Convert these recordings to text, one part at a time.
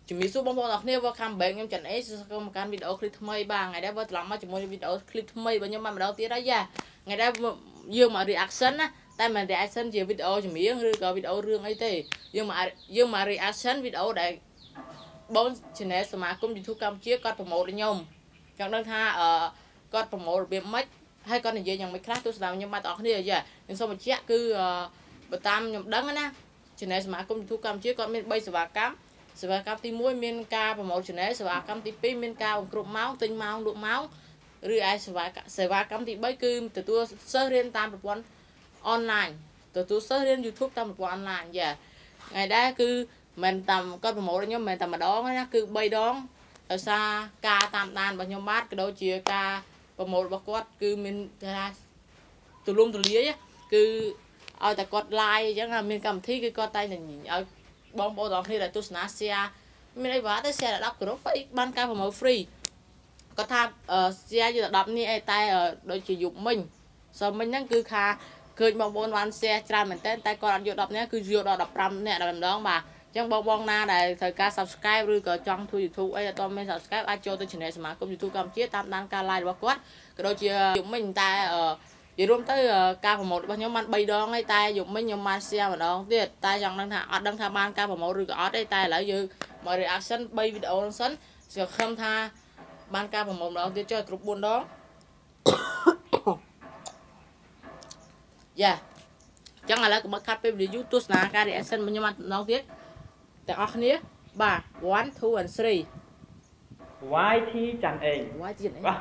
ជំរាបសួរបងប្អូនអរគ្នាវ៉ាខាំបែងខ្ញុំច័ន្ទអេសកម្មការវីដេអូឃ្លីបថ្មីបាទថ្ងៃនេះបើត្រឡប់មកជាមួយវីដេអូឃ្លីបថ្មីរបស់ខ្ញុំបានម្ដងទៀតហើយយ៉ាថ្ងៃនេះយើងមក reaction ណាតែមិន reaction ជាវីដេអូចម្រៀងឬក៏វីដេអូរឿងអីទេយើងមក reaction វីដេអូដែលបង channel សមាគម YouTube កម្ពុជាគាត់ប្រម៉ូទខ្ញុំចង់ដឹងថាគាត់ប្រម៉ូទរបៀបម៉េចហើយគាត់និយាយយ៉ាងម៉េចខ្លះទស្សនាខ្ញុំបាទបងប្អូនគ្នាយ៉ាខ្ញុំសូមបញ្ជាក់គឺបើតាមខ្ញុំដឹងណា channel សមាគម YouTube កម្ពុជាគាត់មាន3សេវាកម្មសេវាកម្មទី1មានការប្រម៉ូទ channel សេវាកម្មទី2មានការបង្គ្រប់ម៉ោងទិញម៉ោងលក់ម៉ោងឬឯសេវាកម្មទី3គឺទទួលសិស្សរៀនតាមប្រព័ន្ធ online ទទួលសិស្សរៀន YouTube តាមប្រព័ន្ធ online យ៉ាថ្ងៃដែរគឺមិនតាមគាត់ប្រម៉ូទខ្ញុំមិនតែម្ដងណាគឺ3ដងដោយសារការតាមដានរបស់ខ្ញុំបាទក៏ដូចជាការប្រម៉ូទរបស់គាត់គឺមានថាទូលំទូលាយគឺឲ្យតែគាត់ live អញ្ចឹងមានកម្មវិធីគឺគាត់តែឲ្យបងប្អូនទាំងគ្នាដែលទស្សនា share មានអីវ៉ាទៅ share ដល់10ក្រុមអីបានការប្រម៉ូទ free គាត់ថា share យកដល់10នេះឯតែដូចជាយុគមិញសូមមិញហ្នឹងគឺថាឃើញបងប្អូនបាន share ច្រើនមែនតើតែគាត់អត់យក10នាក់គឺយកដល់15នាក់តែម្ដងបាទអញ្ចឹងបងណាដែលត្រូវការ subscribe ឬក៏ចង់ធ្វើ YouTube អីអត់មាន subscribe អាចចូលទៅ channel សមាគម YouTube កម្ពុជាតាមដានការ live របស់គាត់ក៏ដូចជាយុគមិញតែនិយាយរួមទៅការប្រម៉ូទរបស់ខ្ញុំបាន3ដងហើយតែយុគមិញខ្ញុំបាន share ម្ដងទៀតតែចង់ដឹងថាអត់ដឹងថាបានការប្រម៉ូទឬក៏អត់ទេតែឥឡូវយើងមក reaction 3វីដេអូហ្នឹងសិនសង្ឃឹមថាបានការប្រម៉ូតម្ដងទៀតចុះគ្រប់4ដងយ៉ាចឹងឥឡូវកុំខាត់ពេលវីដេអូទស្សនាការ reaction របស់ខ្ញុំម្ដងទៀតទាំងអស់គ្នាបាទ 1 2 and 3 YT ច័ន្ទអេង YT ច័ន្ទអេងបាទ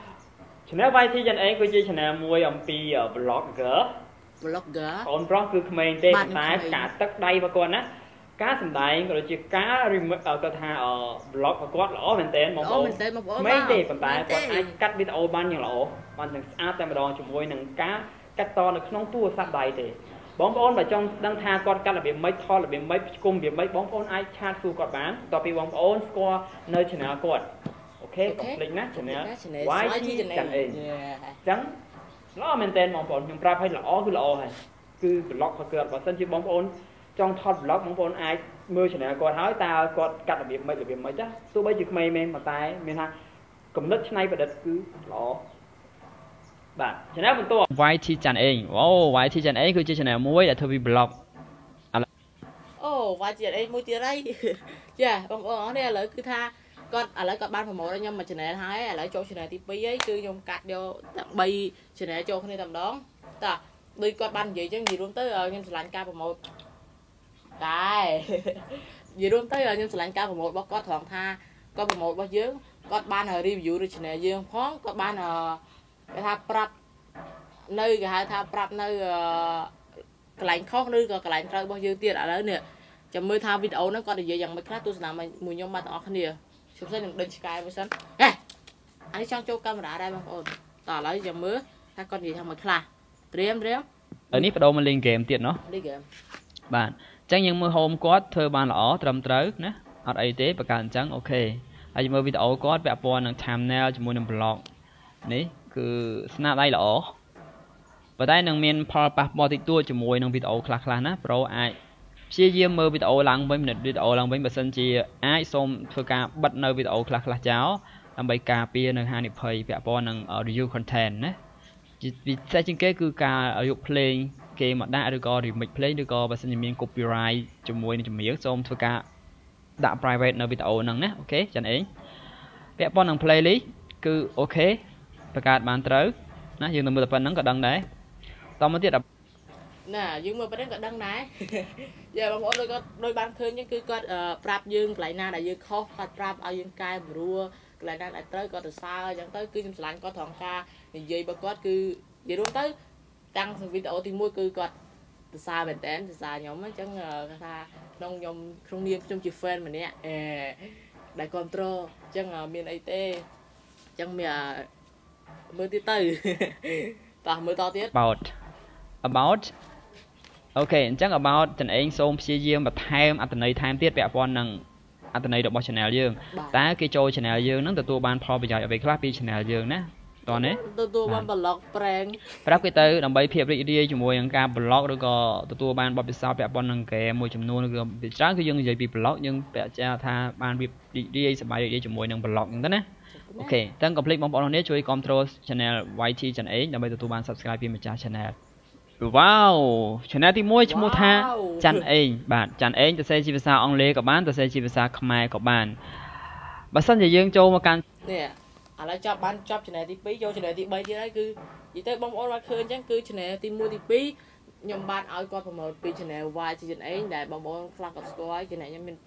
channel YT ច័ន្ទអេងគឺជា channel មួយអំពី vlogger អូនប្រុសគឺក្មេងទេតែការទឹកដៃរបស់គាត់ណាការសម្ដែងក៏ដូចជាការ គាត់ថា vlog របស់គាត់ល្អមែនទែនបងប្អូនមែនទេប៉ុន្តែគាត់អាចកាត់វីដេអូបានយ៉ាងល្អបានទាំងស្អាតតែម្ដងជាមួយនឹងការកាត់តនៅក្នុងទូរស័ព្ទដៃទេបងប្អូនបើចង់ដឹងថាគាត់កាត់របៀបម៉េចថតរបៀបម៉េចផ្គុំរបៀបម៉េចបងប្អូនអាចឆាតសួរគាត់បានបន្ទាប់ពីបងប្អូនស្គាល់នៅ channel គាត់អូខេកុំភ្លេចណា channel YT ច័ន្ទអេងអញ្ចឹងល្អមែនទែនបងប្អូនខ្ញុំប្រាប់ឲ្យល្អគឺល្អហើយគឺ vlog របស់គាត់បើសិនជាបងប្អូនចង់ថត vlog បងប្អូនអាចមើល channel គាត់ហើយតើគាត់កាត់របៀបម៉េចចាទោះបីជាក្មេងមែនប៉ុន្តែមានថាគំនិតច្នៃប្រឌិតគឺល្អបាទ channel បន្ទាប់ YT ច័ន្ទអេងអូ YT ច័ន្ទអេងគឺជា channel មួយដែលធ្វើពី vlog អូ YT ច័ន្ទអេងមួយទៀតហើយចាបងប្អូនអរនេះឥឡូវគឺថាគាត់ឥឡូវគាត់បានប្រម៉ូទឲ្យខ្ញុំមួយ channel ហើយឥឡូវចូល channel ទី2ហើយគឺខ្ញុំកាត់យកទាំង3 channel ចូលគ្នាតែម្ដងតើដូចគាត់បាននិយាយអញ្ចឹងនិយាយរួមទៅខ្ញុំឆ្លាញ់ការប្រម៉ូទដែរនិយាយរួមទៅខ្ញុំឆ្លាញ់ការប្រម៉ូទរបស់គាត់ត្រង់ថាគាត់ប្រម៉ូទរបស់យើងគាត់បាន review លើ channel យើងផងគាត់បានគេថាប្រាប់នៅគេហៅថាប្រាប់នៅកន្លែងខុសឬក៏កន្លែងត្រូវរបស់យើងទៀតឥឡូវនេះចាំមើលថាវីដេអូហ្នឹងគាត់និយាយយ៉ាងម៉េចខ្លះទស្សនាមួយខ្ញុំបាទទាំងអស់គ្នាខ្ញុំសិននឹងដេញឆ្កែមួយសិនហេអានេះចង់ចូលកាមេរ៉ាដែរបងប្អូនតោះឥឡូវចាំមើលថាគាត់និយាយថាមួយខ្លះត្រៀមឥឡូវនេះបដូរមកលេងហ្គេមទៀតណោះលេងហ្គេមបាទអញ្ចឹងយើងមើល home គាត់ធ្វើបានល្អត្រឹមត្រូវណាអត់អីទេបើកើតអញ្ចឹងអូខេហើយមើលវីដេអូគាត់ពាក់ព័ន្ធនឹង thumbnail ជាមួយនឹង blog នេះគឺស្នាដៃល្អប៉ុន្តែនឹងមានផលប៉ះពាល់តិចតួចជាមួយនឹងវីដេអូខ្លះណាប្រូអាចព្យាយាមមើលវីដេអូឡើងវិញវីដេអូឡើងវិញបើសិនជាអាចសូមធ្វើការបិទនៅវីដេអូខ្លះចោលដើម្បីការពារនៅហានិភ័យពាក់ព័ន្ធនឹង review content ណាពិសេសជាងគេគឺការយកភ្លេងគេមកដាក់ឬក៏ remix ភ្លេងឬក៏បើសិនជាមាន copyright ជាមួយនឹងចម្រៀងសូមធ្វើការដាក់ private នៅវីដេអូហ្នឹងណាអូខេចាន់អេងពាក់ព័ន្ធនឹង playlist គឺអូខេបង្កើតបានត្រូវណាយើងទៅមើលតែប៉ុណ្្នឹងក៏ដឹងដែរតមកទៀតណាយើងមើលប៉ុណ្្នឹងក៏ដឹងដែរយ៉ាបងប្អូនដូចបានឃើញគឺគាត់ប្រាប់យើងកន្លែងណាដែលយើងខុសគាត់ប្រាប់ឲ្យយើងកែបរួកន្លែងណាដែលត្រូវគាត់ទៅសើអញ្ចឹងទៅគឺខ្ញុំឆ្លាញ់គាត់ត្រង់ការនិយាយរបស់គាត់គឺនិយាយរួមទៅតាំងវីដេអូទី1គឺគាត់សរសើរមែនតើសរសើរខ្ញុំអញ្ចឹងគេថាក្នុងខ្ញុំខ្ញុំជា fan ម្នាក់ដែល control អញ្ចឹងមានអីទេអញ្ចឹងមានមើលទៀតទៅតោះមើលតទៀត about អូខេអញ្ចឹង about ចន្ទអេងសូមព្យាយាមបន្ថែមអត្ថន័យថែមទៀតពាក់ព័ន្ធនឹងអត្ថន័យរបស់ channel យើងតើគេចូល channel យើងនឹងទទួលបានផលប្រយោជន៍អ្វីខ្លះពី channel យើងណាតតនេះទទួលបាន blog ប្រេងប្រាប់គេទៅដើម្បីភាពរីករាយជាមួយនឹងការ blog ឬក៏ទទួលបានបទពិសោធន៍ពាក់ព័ន្ធនឹងហ្គេមមួយចំនួនឬក៏ច្រើនគឺយើងនិយាយពី blog យើងពាក់ចាថាបានរីករាយសប្បាយរីករាយជាមួយនឹង blog អញ្ចឹងទៅណាអូខេតើកុំភ្លេចបងប្អូននេះជួយគ្រប់គ្រង channel YT ច័ន្ទអេងដើម្បីទទួលបាន subscribe ពីម្ចាស់ channel វ៉ាវ channel ទី1ឈ្មោះថាច័ន្ទអេងបាទច័ន្ទអេងទៅសេជាភាសាអង់គ្លេសក៏បានទៅសេជាភាសាខ្មែរក៏បានបើសិនជាយើងចូលមកកាន់នេះឥឡូវចាប់បានចប់ channel ទី2ចូល channel ទី3ទៀតហើយគឺនិយាយទៅបងប្អូនបានឃើញអញ្ចឹងគឺ channel ទី1ទី2ខ្ញុំបានឲ្យគាត់ promote ពី channel YT ច័ន្ទអេងដែលបងប្អូនខ្លះគាត់ស្គាល់ channel ខ្ញុំមាន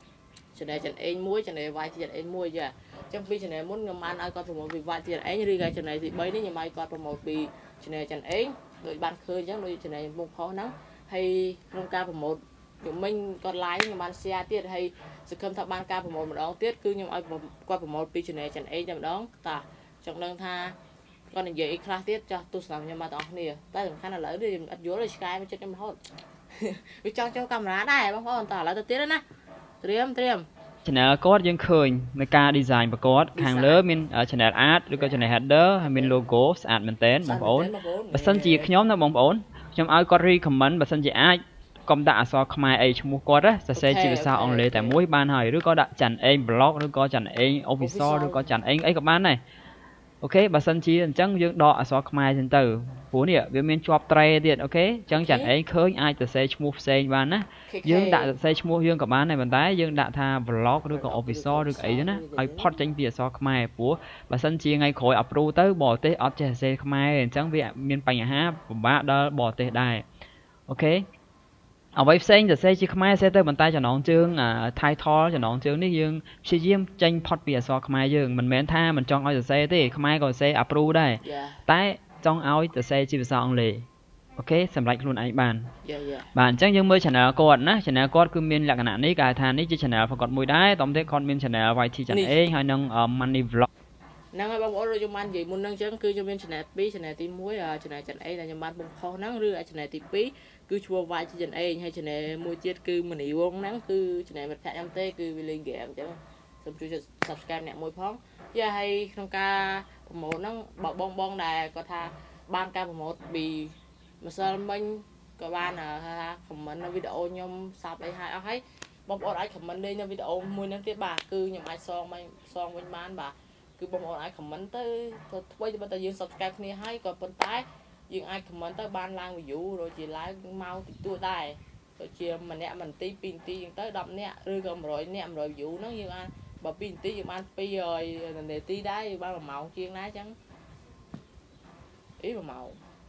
2 channel ច័ន្ទអេង1 channel YT ច័ន្ទអេង1ចាអញ្ចឹងពី channel មុនខ្ញុំបានឲ្យគាត់ promote ពី YT ច័ន្ទអេងឬក៏ channel ទី3នេះខ្ញុំឲ្យគាត់ promote ពី channel ច័ន្ទអេងដូចបានឃើញអញ្ចឹងដូច channel មុខផុសហ្នឹងហើយក្នុងការ promote ខ្ញុំមិញគាត់ live ខ្ញុំបាន share ទៀតហើយសង្ឃឹមថាបានការ promote ម្ដងទៀតគឺខ្ញុំឲ្យគាត់ promote ពី channel ច័ន្ទអេងតែម្ដងតាចង់ដឹងថាគាត់និយាយអីខ្លះទៀតចាស់ទស្សនាខ្ញុំមកទាំងអស់គ្នាតែសំខាន់ឥឡូវនេះខ្ញុំអត់យល់ទេឆ្កែមកចិត្តខ្ញុំរហូតវាចង់ចូលកាមេរ៉ាដែរបងប្អូនតឥឡូវទៅទៀតណាត្រៀម channel គាត់យើងឃើញនៅការ design ប្រកបខាងលើមាន channel art ឬក៏ channel header ហើយមាន logo ស្អាតមែនទែនបងប្អូនបើសិនជាខ្ញុំណាបងប្អូនខ្ញុំឲ្យគាត់ recommend បើសិនជាអាចកុំដាក់អក្សរខ្មែរអីឈ្មោះគាត់ណាសរសេរជាភាសាអង់គ្លេសតែមួយបានហើយឬក៏ដាក់ច័ន្ទអេង blog ឬក៏ច័ន្ទអេង official ឬក៏ច័ន្ទអេងអីក៏បានដែរអូខេបើសិនជាអញ្ចឹងយើងដកអក្សរខ្មែរចឹងទៅព្រោះនេះវាមានជាប់ត្រេទៀតអូខេអញ្ចឹងច័ន្ទអេងឃើញអាចសរសេរឈ្មោះផ្សេងបានណាយើងដាក់សរសេរឈ្មោះយើងក៏បានដែរប៉ុន្តែយើងដាក់ថា blog ឬក៏ official ឬក៏អីទៅណាឲ្យផុតចេញពីអក្សរខ្មែរព្រោះបើសិនជាថ្ងៃក្រោយ approve ទៅបរទេសអត់ចេះសរសេរខ្មែរអញ្ចឹងវាមានបញ្ហាពិបាកដល់បរទេសដែរអូខេអ្វីផ្សេងសរសេរជាខ្មែរសេទៅប៉ុន្តែចំណងជើង title ចំណងជើងនេះយើងព្យាយាមចេញផុតពីអក្សរខ្មែរយើងមិនមែនថាមិនចង់ឲ្យសរសេរទេខ្មែរក៏សរសេរ approve ដែរតែចង់ឲ្យសរសេរជាភាសាអង់គ្លេសអូខេសម្រាប់ខ្លួនឯងបានបាទអញ្ចឹងយើងមើល channel គាត់ណា channel គាត់គឺមានលក្ខណៈនេះគេថានេះជា channel របស់គាត់មួយដែរតំតែគាត់មាន channel YT ច័ន្ទអេងហើយនឹង Money Vlog ហ្នឹងហើយបងប្អូនដូចខ្ញុំបាននិយាយមុនហ្នឹងអញ្ចឹងគឺខ្ញុំមាន channel 2 channel ទី1 channel ច័ន្ទអេងដែលខ្ញុំបានបង្ខុសហ្នឹងឬ channel ទី2គឺឈ្មោះ YT ច័ន្ទអេងហើយ channel មួយទៀតគឺមនីវងហ្នឹងគឺ channel មិត្តភក្តិខ្ញុំទេគឺវាលេង game អញ្ចឹងសូមជួយ subscribe អ្នកមួយផងយ៉ាហើយក្នុងការ promote ហ្នឹងបើបងដែលគាត់ថាបានការ promote ពីម្សិលមិញក៏បានថា comment នៅវីដេអូខ្ញុំសាប់អីហើយអស់ហើយបងប្អូនអាច comment លេងនៅវីដេអូមួយហ្នឹងទៀតបាទគឺខ្ញុំអាចសងវិញបានបាទគឺបងប្អូនអាច comment ទៅធ្វើទៅតែយើង subscribe គ្នាហើយក៏ប៉ុន្តែយើងអាច comment ទៅបានឡើង view ដូចជា like មកតិចតួចដែរដូចជាមួយម្នាក់1នាទី2នាទីអញ្ចឹងទៅ10នាក់ឬក៏100នាក់100 view ហ្នឹងយើងអាចបើ2នាទីយើងបាន200នាទីដែរយើងបាន1ម៉ោងជាងដែរអញ្ចឹងអី1ម៉ោង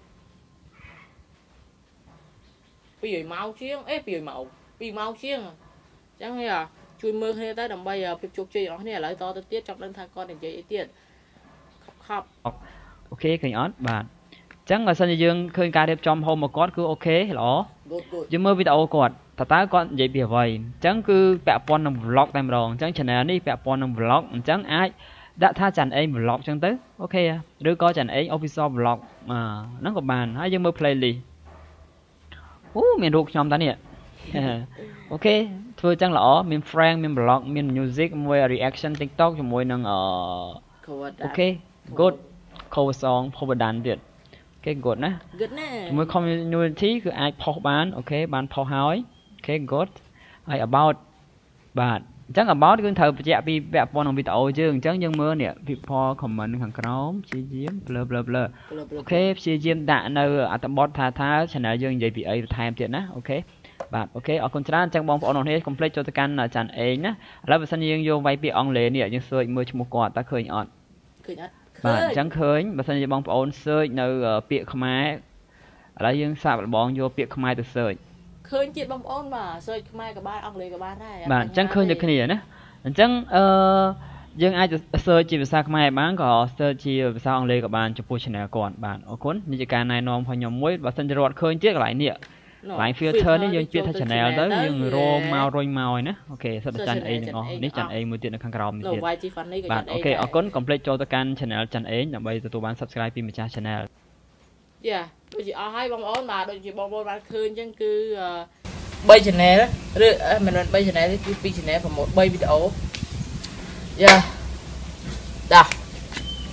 200ម៉ោងជាង200ម៉ោង2ម៉ោងជាងអញ្ចឹងហ៎ជួយមើលគ្នាទៅដើម្បីភាពជោគជ័យរបស់គ្នាឥឡូវតទៅទៀតចង់ដឹងថាគាត់និយាយអីទៀតខប់អូខេឃើញអត់បាទអញ្ចឹងបើសិនជាយើងឃើញការរៀបចំហូមមកគាត់គឺអូខេល្អយើងមើលវីដេអូគាត់តើគាត់និយាយពីអ្វីអញ្ចឹងគឺពាក់ព័ន្ធនឹង vlog តែម្ដងអញ្ចឹង channel នេះពាក់ព័ន្ធនឹង vlog អញ្ចឹងអាចដាក់ថាច័ន្ទអេង vlog អញ្ចឹងទៅអូខេឬក៏ច័ន្ទអេង official vlog ហ្នឹងក៏បានហើយយើងមើល playlist អូមានរូបខ្ញុំតានេះអូខេធ្វើអញ្ចឹងល្អមាន Frank មាន blog មាន music មួយ reaction TikTok ជាមួយនឹងអូខេ good cover song Powerdan ទៀតអូខេ good ណាជាមួយ community គឺអាចផុសបានអូខេបានផុសហើយអូខេ good ហើយ about បាទអញ្ចឹង about គឺត្រូវបញ្ជាក់ពីពាក់ព័ន្ធនឹងវីដេអូយើងអញ្ចឹងយើងមើលនេះ people comment ខាងក្រោមព្យាយាម blur អូខេព្យាយាមដាក់នៅអត្ថបទថា channel យើងនិយាយពីអីបន្ថែមទៀតណាអូខេបាទអូខេអរគុណច្រើនអញ្ចឹងបងប្អូនអរគ្នាកុំភ្លេចចូលទៅកាន់ច័ន្ទអេងណាឥឡូវបើសិនយើងយកវាយពាក្យអង់គ្លេសនេះយើង search មើលឈ្មោះគាត់តើឃើញអត់បាទអញ្ចឹងឃើញបើសិនជាបងប្អូន search នៅពាក្យខ្មែរឥឡូវយើងសាកល្បងយកពាក្យខ្មែរទៅ search ឃើញទៀតបងប្អូនបាទ search ខ្មែរក៏បានអង់គ្លេសក៏បានដែរបាទអញ្ចឹងឃើញដូចគ្នាណាអញ្ចឹងយើងអាច search ជាភាសាខ្មែរបានក៏ search ជាភាសាអង់គ្លេសក៏បានចំពោះ channel គាត់បាទអរគុណនេះជាការណែនាំរបស់ខ្ញុំមួយបើសិនជារត់ឃើញទៀតកន្លែងនេះLine filter នេះយើងពាក្យថា channel ទៅយើងរមមករុញមកហើយណាអូខេសិតតែច័ន្ទអេងទាំងអស់នេះច័ន្ទអេងមួយទៀតនៅខាងក្រោមនេះទៀតបាទអូខេអរគុណកុំភ្លេចចូលទៅកាន់ channel ច័ន្ទអេងដើម្បីទទួលបាន subscribe ពីម្ចាស់ channel យ៉ាដូចជាអស់ហើយបងប្អូនបាទដូចជាបងប្អូនបានឃើញអញ្ចឹងគឺ3 channel ឬមិនមែន3 channel ទេគឺ2 channel ប្រម៉ូទ3វីដេអូយ៉ា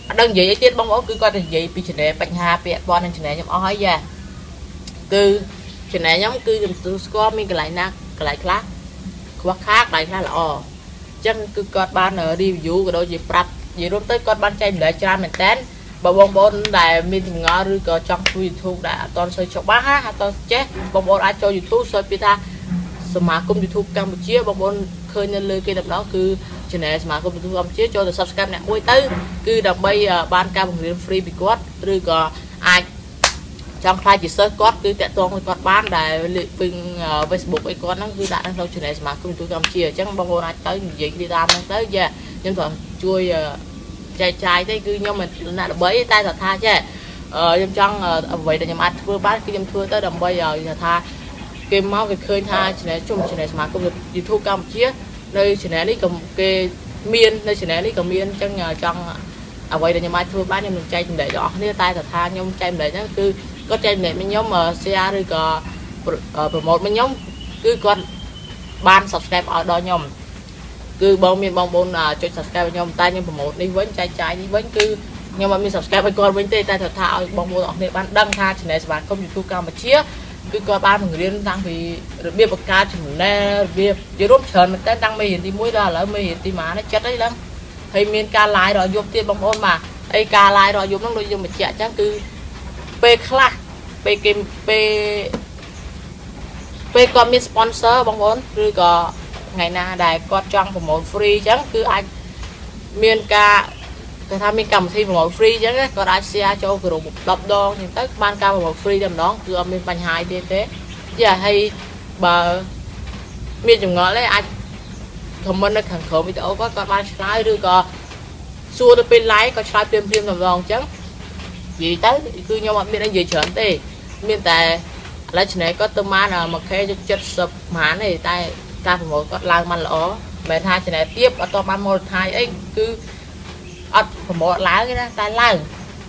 đơn vị ấy tiết bóng ố cứ coi là gì bị chuyện này bệnh hà bị bọn nên chuyện này nhóm ói ra cứ chuyện này nhóm cứ từ có mình cái lại khác quá khác lại khác là chân cứ coi ban ở review cái đôi gì prap gì lúc tới coi ban chạy để cho mình tén bong bóng đại mình ngó rồi có trong YouTube đã toàn soi chọc bá ha toàn chết bong bóng ai cho YouTube soi pita mà cùng YouTube Campuchia bong bóng khơi nhân lư kia đập đó cứ chuyện này mà cùng YouTube Campuchia cho được subscribe nè quay tới cứ đọc bây ban ca bằng riêng free bị quát rồi có ai trong file chỉ search code cứ tẹt toàn code ban đại bên Facebook ấy con nó cứ đã đang sau chuyện này mà cùng YouTube Campuchia chẳng bong bóng ai tới gì đi làm tới giờ nhưng toàn chui trai thế cứ nhưng mình là bấy tay thật tha chứ em trong vậy là nhầm ăn vừa bán cái em thua tới đồng bây giờ tha cái máu cái khơi tha chuyện này chung chuyện này mà công việc YouTube Campuchia nơi chuyện này đi cầm cái miên nơi chuyện này đi cầm miên trong trong vậy là nhầm ăn thua bán nhưng mình chay để đó nên tay thật tha nhưng chay để nó cứ có chay để mình nhóm mà xe rồi có một mình nhóm cứ con ban subscribe ở đó nhóm cứ bông miền bông bồn cho subscribe nhau tay nhưng một đi với trái đi với cứ nhưng mà mình subscribe với con với tay thật thạo bông bồn này ban đăng tha trên này bạn không YouTube Campuchia cứ coi ba người liên đăng thì biết bậc ca chừng này biết chỉ rút chờn mình tới đăng mì hiện thì mũi ra là mì hiện thì má nó chết đấy lắm thì miền ca lại rồi dùng tiền bông bồn mà đây ca lại rồi dùng nó nuôi dùng mình chạy chắc cứ p class p kim p con miền sponsor bông bồn rồi có ngày nào đài có trong của một free chẳng cứ anh miền ca người ta mình cầm thi một free chứ có đại xe cho cái một đập đo nhưng tới ban ca một free đầm đó cứ miền bánh hai đi thế giờ hay bà miền chừng ngõ lấy anh comment nó khẳng khổ video có ban slide đưa có xua được bên lái có slide phim đầm đòn chứ gì tới cứ nhau mà miền anh gì chởn tê miền tại lấy chuyện này có tôm má là mà khe cho chất sập má này tay ta phải một con lang man lỏ mẹ thay chuyện này tiếp ở to ban một hai ấy cứ ở một lá cái đó ta lang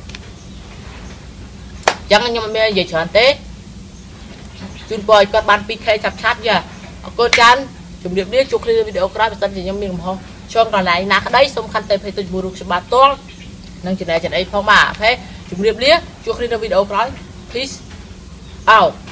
chẳng nhưng mà bây giờ chọn tết chuyên coi con ban PK chặt chát giờ cô chán chuẩn bị biết chụp video cái tân gì nhưng mình không cho còn lại nát đấy xong khăn tay phải tôi bù được ba to nâng chuyện này phong mà thế chuẩn bị biết chụp video cái please out